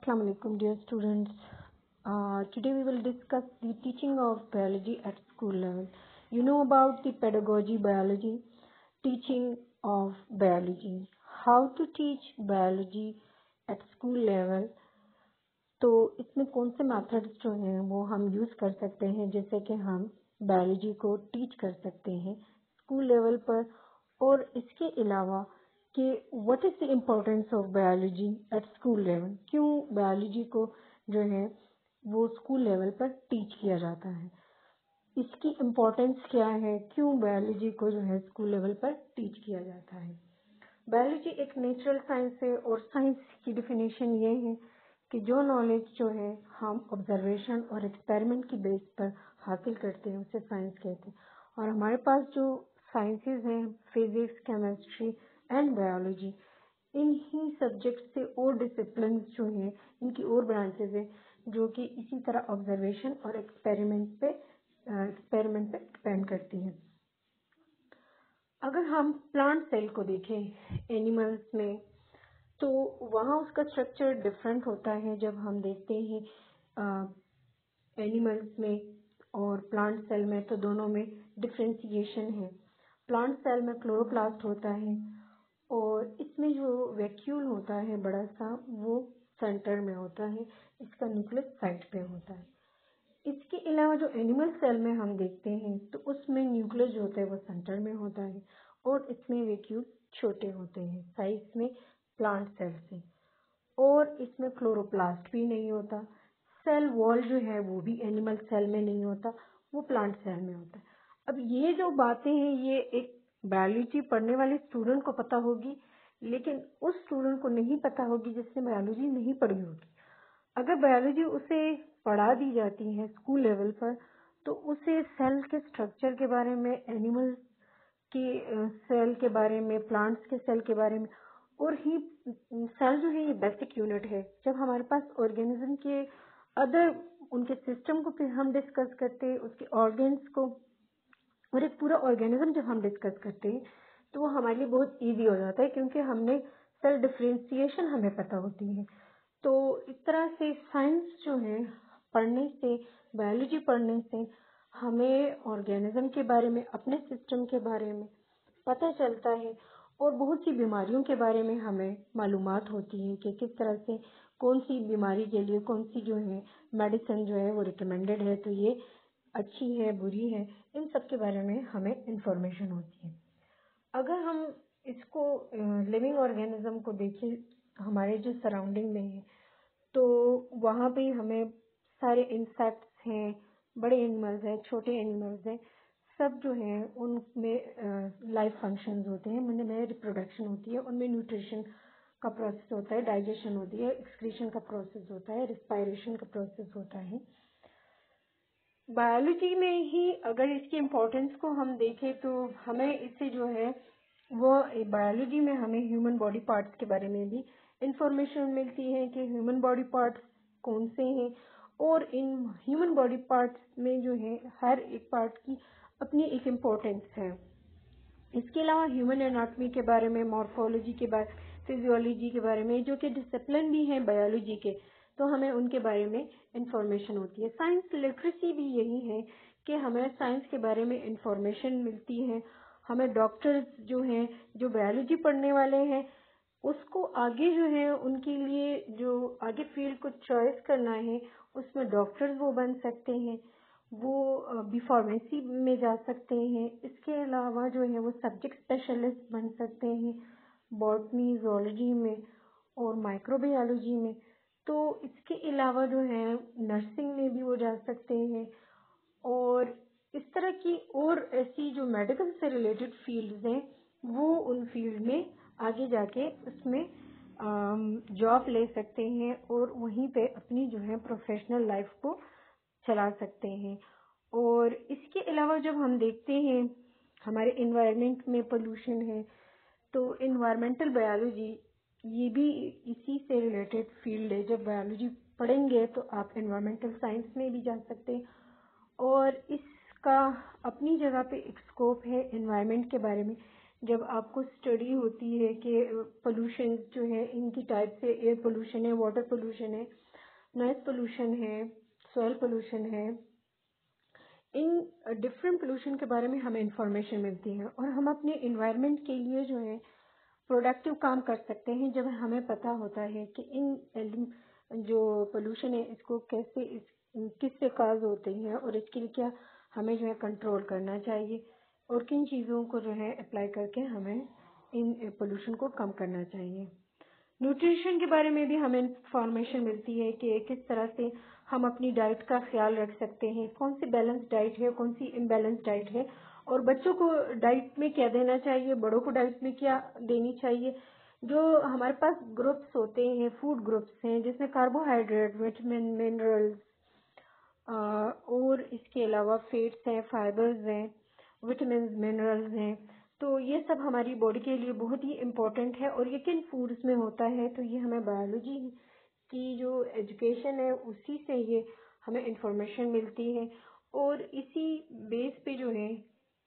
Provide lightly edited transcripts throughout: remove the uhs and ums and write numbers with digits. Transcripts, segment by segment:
Assalamu alaikum, dear students. Today we will discuss the teaching of biology at school level. You know about the pedagogy biology, teaching of biology, how to teach biology at school level. तो इसमें कौन से methods जो हैं वो हम use कर सकते हैं, जैसे कि हम बायोलॉजी को टीच कर सकते हैं स्कूल लेवल पर, और इसके अलावा कि what is the importance of biology at school level, क्यों बायोलॉजी को जो है वो स्कूल लेवल पर टीच किया जाता है, इसकी इम्पोर्टेंस क्या है, क्यों बायोलॉजी को जो है स्कूल लेवल पर टीच किया जाता है। बायोलॉजी एक नेचुरल साइंस है और साइंस की डिफिनेशन ये है कि जो नॉलेज जो है हम ऑब्जर्वेशन और एक्सपेरिमेंट की बेस पर हासिल करते हैं उसे साइंस कहते हैं। और हमारे पास जो साइंसेज हैं, फिजिक्स, केमिस्ट्री एंड बायोलॉजी, इन्हीं सब्जेक्ट से और डिसिप्लिन जो हैं, इनकी और ब्रांचेज हैं जो कि इसी तरह ऑब्जर्वेशन और एक्सपेरिमेंट पे डिपेंड करती हैं। अगर हम प्लांट सेल को देखें एनिमल्स में, तो वहाँ उसका स्ट्रक्चर डिफरेंट होता है। जब हम देखते हैं एनिमल्स में और प्लांट सेल में, तो दोनों में डिफरेंशिएशन है। प्लांट सेल में क्लोरोप्लास्ट होता है और इसमें जो वैक्यूल होता है बड़ा सा, वो सेंटर में होता है, इसका न्यूक्लियस साइड पे होता है। इसके अलावा जो एनिमल सेल में हम देखते हैं तो उसमें न्यूक्लियस जो होता है वो सेंटर में होता है और इसमें वैक्यूल छोटे होते हैं साइज में प्लांट सेल से, और इसमें क्लोरोप्लास्ट भी नहीं होता। सेल वॉल जो है वो भी एनिमल सेल में नहीं होता, वो प्लांट सेल में होता है। अब ये जो बातें हैं ये एक बायोलॉजी पढ़ने वाले स्टूडेंट को पता होगी, लेकिन उस स्टूडेंट को नहीं पता होगी जिसने बायोलॉजी नहीं पढ़ी होगी। अगर बायोलॉजी उसे पढ़ा दी जाती है स्कूल लेवल पर, तो उसे सेल के स्ट्रक्चर के बारे में, एनिमल के सेल के बारे में, प्लांट्स के सेल के बारे में, और ही सेल जो है ये बेसिक यूनिट है। जब हमारे पास ऑर्गेनिज्म के अदर उनके सिस्टम को फिर हम डिस्कस करते हैं, उसके ऑर्गन्स को और एक पूरा ऑर्गेनिज्म जब हम डिस्कस करते हैं, तो वो हमारे लिए बहुत इजी हो जाता है क्योंकि हमने सेल डिफरेंशिएशन हमें पता होती है। तो इस तरह से साइंस जो है पढ़ने से, बायोलॉजी पढ़ने से हमें ऑर्गेनिज्म के बारे में, अपने सिस्टम के बारे में पता चलता है और बहुत सी बीमारियों के बारे में हमें मालूमात होती है कि किस तरह से कौन सी बीमारी के लिए कौन सी जो है मेडिसिन जो है वो रिकमेंडेड है, तो ये अच्छी है, बुरी है, इन सब के बारे में हमें इंफॉर्मेशन होती है। अगर हम इसको लिविंग ऑर्गेनिज्म को देखें हमारे जो सराउंडिंग में है, तो वहाँ पे हमें सारे इंसेक्ट्स हैं, बड़े एनिमल्स हैं, छोटे एनिमल्स हैं, सब जो हैं उनमें लाइफ फंक्शंस होते हैं, उनमें रिप्रोडक्शन होती है, उनमें न्यूट्रिशन का प्रोसेस होता है, डाइजेशन होती है, एक्सक्रीशन का प्रोसेस होता है, रिस्पायरेशन का प्रोसेस होता है। बायोलॉजी में ही अगर इसकी इम्पोर्टेंस को हम देखें तो हमें इससे जो है वो बायोलॉजी में हमें ह्यूमन बॉडी पार्ट्स के बारे में भी इंफॉर्मेशन मिलती है कि ह्यूमन बॉडी पार्ट्स कौन से हैं, और इन ह्यूमन बॉडी पार्ट्स में जो है हर एक पार्ट की अपनी एक इम्पोर्टेंस है। इसके अलावा ह्यूमन एनाटॉमी के बारे में, मॉर्फोलॉजी के बारे, फिजियोलॉजी के बारे में, जो कि डिसिप्लिन भी हैं बायोलॉजी के, तो हमें उनके बारे में इंफॉर्मेशन होती है। साइंस लिटरेसी भी यही है कि हमें साइंस के बारे में इंफॉर्मेशन मिलती है। हमें डॉक्टर्स जो हैं, जो बायोलॉजी पढ़ने वाले हैं, उसको आगे जो है उनके लिए जो आगे फील्ड को चॉइस करना है, उसमें डॉक्टर्स वो बन सकते हैं, वो बी फार्मेसी में जा सकते हैं। इसके अलावा जो है वो सब्जेक्ट स्पेशलिस्ट बन सकते हैं बॉटनी, जोलॉजी में और माइक्रोबायोलॉजी में। तो इसके अलावा जो है नर्सिंग में भी वो जा सकते हैं, और इस तरह की और ऐसी जो मेडिकल से रिलेटेड फील्ड्स हैं वो उन फील्ड में आगे जाके उसमें जॉब ले सकते हैं और वहीं पे अपनी जो है प्रोफेशनल लाइफ को चला सकते हैं। और इसके अलावा जब हम देखते हैं हमारे इन्वायरमेंट में पोल्यूशन है, तो इन्वायरमेंटल बायोलॉजी ये भी इसी से रिलेटेड फील्ड है। जब बायोलॉजी पढ़ेंगे तो आप इन्वायरमेंटल साइंस में भी जा सकते हैं, और इसका अपनी जगह पे एक स्कोप है इन्वायरमेंट के बारे में, जब आपको स्टडी होती है कि पोल्यूशन जो है इनकी टाइप से एयर पोल्यूशन है, वाटर पोल्यूशन है, नॉइज पोल्यूशन है, सॉइल पोल्यूशन है, इन डिफरेंट पोल्यूशन के बारे में हमें इंफॉर्मेशन मिलती है और हम अपने इन्वायरमेंट के लिए जो है प्रोडक्टिव काम कर सकते हैं जब हमें पता होता है कि इन जो पोल्यूशन है इसको कैसे किससे काज होते हैं और इसके लिए क्या हमें जो है कंट्रोल करना चाहिए और किन चीज़ों को जो है अप्लाई करके हमें इन पोल्यूशन को कम करना चाहिए। न्यूट्रिशन के बारे में भी हमें इंफॉर्मेशन मिलती है कि किस तरह से हम अपनी डाइट का ख्याल रख सकते हैं, कौन सी बैलेंस डाइट है, कौन सी इम्बैलेंस डाइट है और बच्चों को डाइट में क्या देना चाहिए, बड़ों को डाइट में क्या देनी चाहिए। जो हमारे पास ग्रुप्स होते हैं, फूड ग्रुप्स हैं जिसमें कार्बोहाइड्रेट, विटामिन, मिनरल्स और इसके अलावा फैट्स हैं, फाइबर्स हैं, विटामिन, मिनरल्स हैं, तो ये सब हमारी बॉडी के लिए बहुत ही इम्पोर्टेंट है और ये किन फूड्स में होता है तो ये हमें बायोलॉजी की जो एजुकेशन है उसी से ये हमें इंफॉर्मेशन मिलती है और इसी बेस पे जो है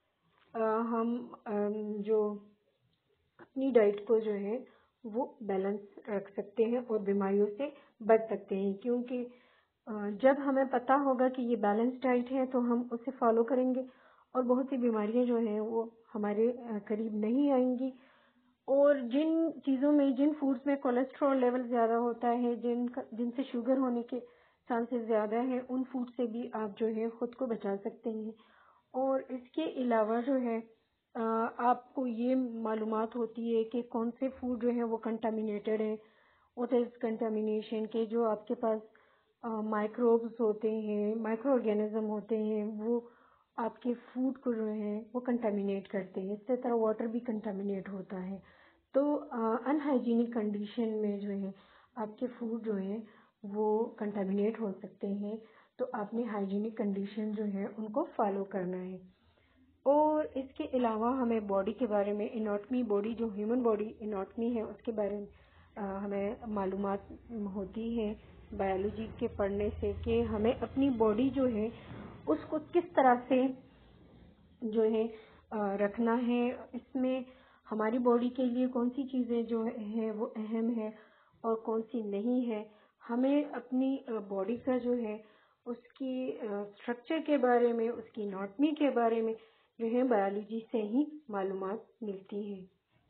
हम जो अपनी डाइट को जो है वो बैलेंस रख सकते हैं और बीमारियों से बच सकते हैं क्योंकि जब हमें पता होगा कि ये बैलेंस डाइट है तो हम उसे फॉलो करेंगे और बहुत सी बीमारियां जो हैं वो हमारे करीब नहीं आएंगी। और जिन चीज़ों में, जिन फूड्स में कोलेस्ट्रॉल लेवल ज़्यादा होता है, जिनसे शुगर होने के चांसेस ज़्यादा हैं, उन फूड से भी आप जो है खुद को बचा सकते हैं। और इसके अलावा जो है आपको ये मालूमात होती है कि कौन से फूड जो है वो कंटामिनेटेड है। व्हाट इज कंटामिनेशन के जो आपके पास माइक्रोब्स होते हैं, माइक्रो ऑर्गेनिज्म होते हैं, वो आपके फूड को जो है वो कंटामिनेट करते हैं। इसी तरह वाटर भी कंटामिनेट होता है। तो अनहाइजीनिक कंडीशन में जो है आपके फूड जो है वो कंटामिनेट हो सकते हैं। तो आपने हाइजीनिक कंडीशन जो है उनको फॉलो करना है। और इसके अलावा हमें बॉडी के बारे में, एनाटॉमी, बॉडी जो ह्यूमन बॉडी एनाटॉमी है उसके बारे में हमें मालूमात होती है बायोलॉजी के पढ़ने से कि हमें अपनी बॉडी जो है उसको किस तरह से जो है रखना है। इसमें हमारी बॉडी के लिए कौन सी चीज़ें जो है वो अहम है और कौन सी नहीं है। हमें अपनी बॉडी का जो है उसकी स्ट्रक्चर के बारे में, उसकी एनाटॉमी के बारे में जो है बायोलॉजी से ही मालूमात मिलती है।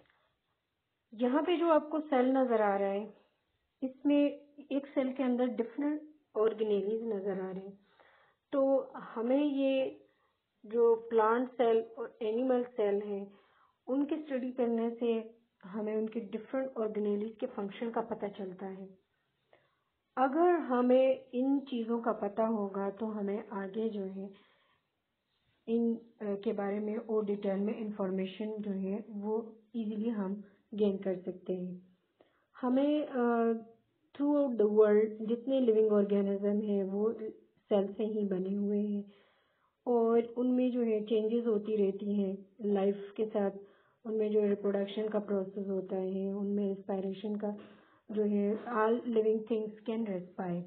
यहाँ पे जो आपको सेल नज़र आ रहा है इसमें एक सेल के अंदर डिफरेंट ऑर्गेनेलीज नज़र आ रहे हैं। तो हमें ये जो प्लांट सेल और एनिमल सेल हैं उनकी स्टडी करने से हमें उनके डिफरेंट ऑर्गेनेलीज के फंक्शन का पता चलता है। अगर हमें इन चीज़ों का पता होगा तो हमें आगे जो है इन के बारे में और डिटेल में इंफॉर्मेशन जो है वो इजीली हम गेन कर सकते हैं। हमें थ्रू आउट द वर्ल्ड जितने लिविंग ऑर्गेनिज्म हैं वो सेल से ही बने हुए हैं और उनमें जो है चेंजेस होती रहती हैं लाइफ के साथ। उनमें जो रिप्रोडक्शन का प्रोसेस होता है, उनमें रेस्पायरेशन का जो है, all living things can respire.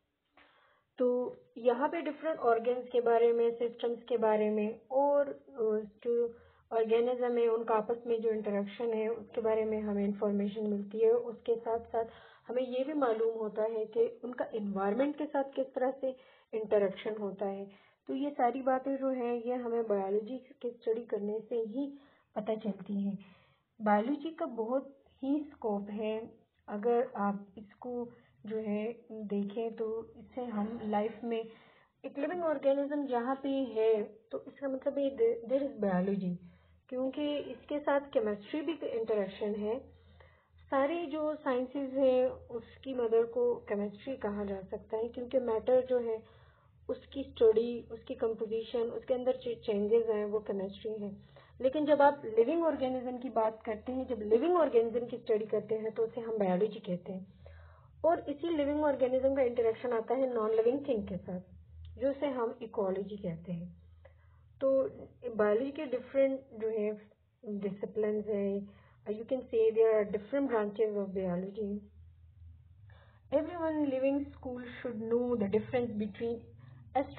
तो यहाँ पे डिफरेंट ऑर्गन्स के बारे में, सिस्टम्स के बारे में और जो ऑर्गेनिज्म है उनका आपस में जो इंटरेक्शन है उसके बारे में हमें इंफॉर्मेशन मिलती है। उसके साथ साथ हमें ये भी मालूम होता है कि उनका एनवायरनमेंट के साथ किस तरह से इंटरेक्शन होता है। तो ये सारी बातें जो हैं ये हमें बायोलॉजी की स्टडी करने से ही पता चलती हैं। बायोलॉजी का बहुत ही स्कोप है। अगर आप इसको जो है देखें तो इससे हम लाइफ में एक लिविंग ऑर्गेनिज्म जहाँ पे है तो इसका मतलब है देयर इज बायोलॉजी, क्योंकि इसके साथ केमिस्ट्री भी इंटरेक्शन है। सारी जो साइंसेज है उसकी मदर को केमिस्ट्री कहा जा सकता है क्योंकि मैटर जो है उसकी स्टडी, उसकी कंपोजिशन, उसके अंदर जो चेंजेस हैं वो केमिस्ट्री है। लेकिन जब आप लिविंग ऑर्गेनिज्म की बात करते हैं, जब लिविंग ऑर्गेनिज्म की स्टडी करते हैं तो उसे हम बायोलॉजी कहते हैं। और इसी लिविंग ऑर्गेनिज्म का इंटरेक्शन आता है नॉन लिविंग थिंग के साथ, जो उसे हम इकोलॉजी कहते हैं। तो बायोलॉजी के डिफरेंट जो है डिसिप्लिन्स हैं, you can say there are different branches of biology. Everyone living school should know the difference between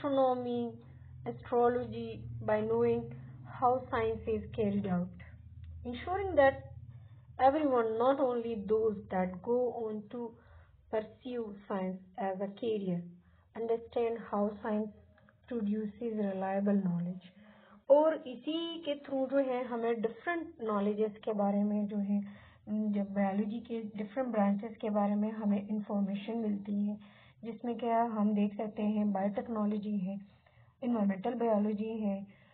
astronomy, astrology by knowing how science is carried out. ensuring that everyone, not only those that go on to pursue science as a career, understand how science produces reliable knowledge। और इसी के through जो है हमें different knowledges के बारे में जो है जब बायोलॉजी के डिफरेंट ब्रांचेस के बारे में हमें इंफॉर्मेशन मिलती है, जिसमें क्या हम देख सकते हैं बायोटेक्नोलॉजी है, इन्वायरमेंटल बायोलॉजी है,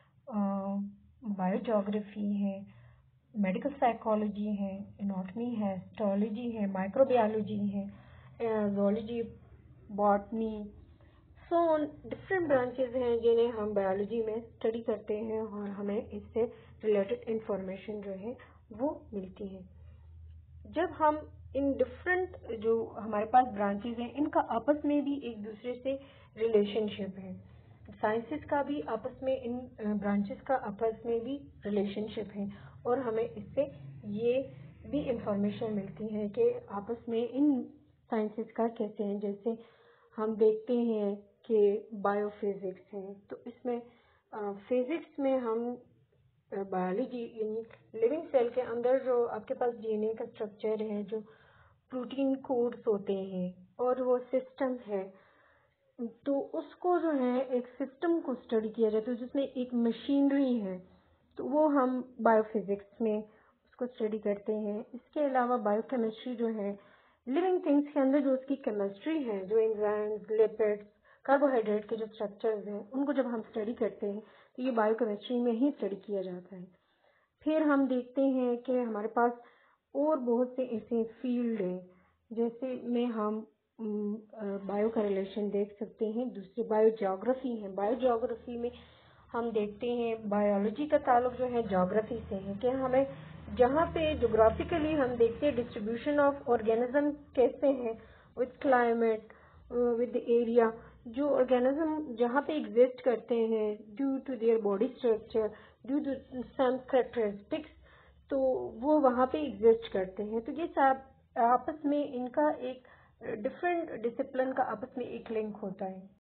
बायोजोग्राफी है, मेडिकल साइकोलॉजी है, एनाटॉमी है, हिस्टोलॉजी है, माइक्रोबायोलॉजी है, zoology, botany, so different branches हैं जिन्हें हम बायोलॉजी में स्टडी करते हैं और हमें इससे रिलेटेड इंफॉर्मेशन जो है वो मिलती है। जब हम इन डिफरेंट जो हमारे पास ब्रांचेस हैं इनका आपस में भी एक दूसरे से रिलेशनशिप है, साइंसेस का भी आपस में इन ब्रांचेस का आपस में भी रिलेशनशिप है और हमें इससे ये भी इंफॉर्मेशन मिलती है कि आपस में इन साइंसेस का कैसे हैं। जैसे हम देखते हैं कि बायोफिजिक्स है, तो इसमें फिजिक्स में हम बायोलॉजी यानी लिविंग सेल के अंदर जो आपके पास डीएनए का स्ट्रक्चर है, जो प्रोटीन कोड्स होते हैं और वो सिस्टम है, तो उसको जो है एक सिस्टम को स्टडी किया जाता है जिसमें एक मशीनरी है, तो वो हम बायोफिजिक्स में उसको स्टडी करते हैं। इसके अलावा बायोकेमिस्ट्री जो है लिविंग थिंग्स के अंदर जो उसकी केमिस्ट्री है, जो एंजाइम्स, लिपिड्स, कार्बोहाइड्रेट के जो स्ट्रक्चर्स हैं उनको जब हम स्टडी करते हैं तो ये बायोकेमिस्ट्री में ही स्टडी किया जाता है। फिर हम देखते हैं कि हमारे पास और बहुत से ऐसे फील्ड हैं, जैसे में हम बायो का रिलेशन देख सकते हैं। दूसरी बायोजियोग्राफी है, बायोजियोग्राफी में हम देखते हैं बायोलॉजी का ताल्लुक जो है ज्योग्राफी से है कि हमें जहाँ पे जोग्राफिकली हम देखते हैं डिस्ट्रीब्यूशन ऑफ ऑर्गेनिज्म कैसे हैं विद क्लाइमेट, विद एरिया, जो ऑर्गेनिज्म जहाँ पे एग्जिस्ट करते हैं due to their body structure, due to some characteristics, तो वो वहाँ पे एग्जिस्ट करते हैं। तो ये सब आपस में इनका एक डिफरेंट डिसिप्लिन का आपस में एक लिंक होता है।